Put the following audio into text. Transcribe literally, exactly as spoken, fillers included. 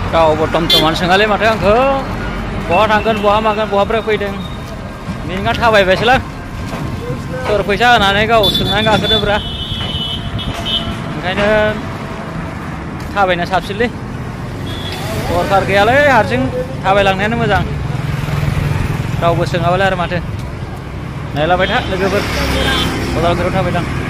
रावबो टम टमानो सोङालै माथो आंखौ बहा थांगोन बहा मागोन बहाफ्राय फैदों मेंना थाबायबायसोलां सोर फैसा होनानै गाव सोंनानै गाखोदोब्रा ओंखायनो थाबायना साबसिनलै दरखार गैयालै हारसिं थाबायलांनायानो मोजां रावबो सोङाबालाय आरो माथो नायलाबाय था लोगोफोर उदालगुरियाव थाबायदां